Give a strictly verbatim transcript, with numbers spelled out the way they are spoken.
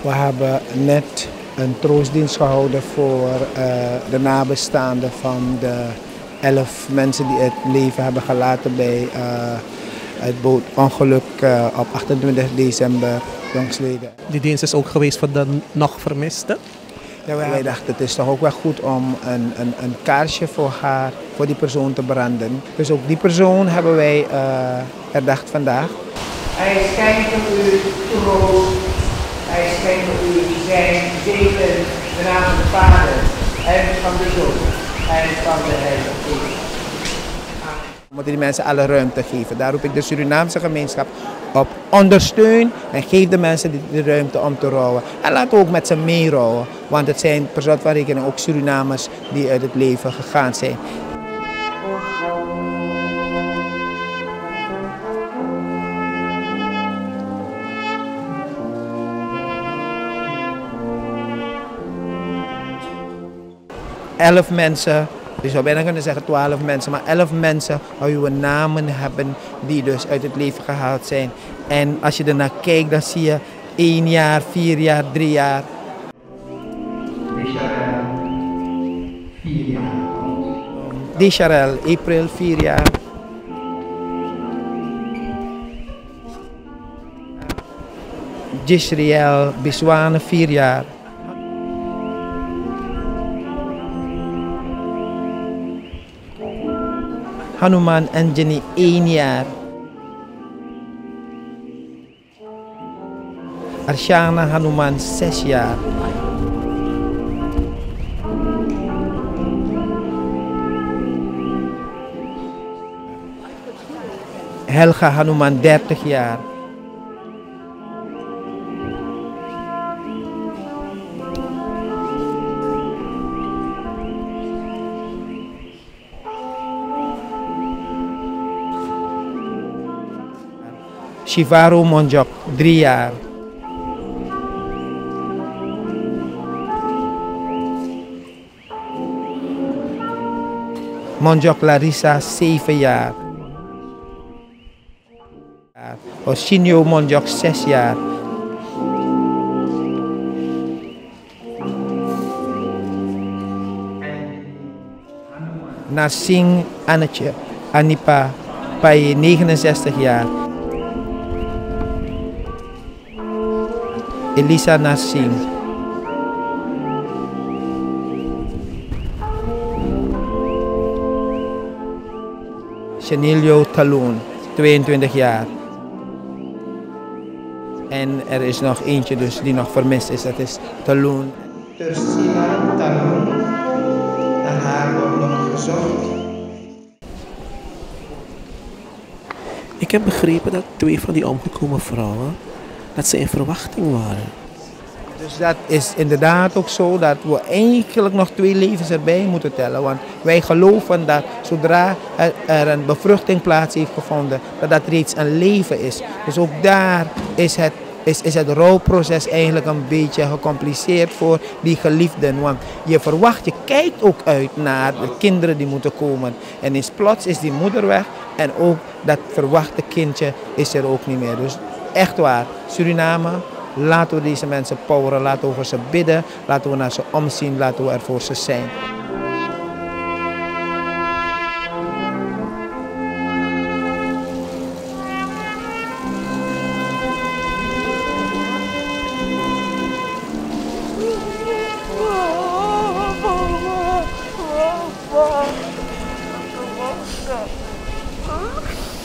We hebben net een troostdienst gehouden voor uh, de nabestaanden van de elf mensen die het leven hebben gelaten bij uh, het bootongeluk uh, op achtentwintig december jongstleden. Die dienst is ook geweest voor de nog vermisten? Ja, wij dachten het is toch ook wel goed om een, een, een kaarsje voor haar, voor die persoon te branden. Dus ook die persoon hebben wij uh, herdacht vandaag. Hij schijnt voor u troost, hij schijnt voor u zijn zegen, de naam van de Vader en van de Zoon en van de Heilige Geest. We moeten die mensen alle ruimte geven. Daar roep ik de Surinaamse gemeenschap op. Ondersteun en geef de mensen de ruimte om te rouwen. En laat ook met ze meerouwen. Want het zijn per slot van rekening ook Surinamers die uit het leven gegaan zijn. Elf mensen. Je zou bijna kunnen zeggen twaalf mensen, maar elf mensen waar we namen hebben die dus uit het leven gehaald zijn. En als je ernaar kijkt, dan zie je één jaar, vier jaar, drie jaar. vier jaar. Desharel, April, vier jaar. Jisriel, Biswane, vier jaar. Hanuman en Jenny één jaar. Arshana Hanuman zes jaar. Helga Hanuman dertig jaar. Shivaru Monjok, drie jaar. Monjok Larissa, zeven jaar. Oshinyo Monjok, zes jaar. Narsing Annetje, Anipa, Pai, negenenzestig jaar. Elisa Narsing. Chanilio Taloon, tweeëntwintig jaar. En er is nog eentje dus die nog vermist is, dat is Taloon. Tersila Taloon, naar haar wordt nog gezocht. Ik heb begrepen dat twee van die omgekomen vrouwen, dat ze in verwachting waren. Dus dat is inderdaad ook zo dat we eigenlijk nog twee levens erbij moeten tellen. Want wij geloven dat zodra er een bevruchting plaats heeft gevonden, dat dat reeds een leven is. Dus ook daar is het, is, is het rouwproces eigenlijk een beetje gecompliceerd voor die geliefden. Want je verwacht, je kijkt ook uit naar de kinderen die moeten komen. En is plots is die moeder weg en ook dat verwachte kindje is er ook niet meer. Dus echt waar, Suriname, laten we deze mensen poweren, laten we voor ze bidden, laten we naar ze omzien, laten we er voor ze zijn. Huh?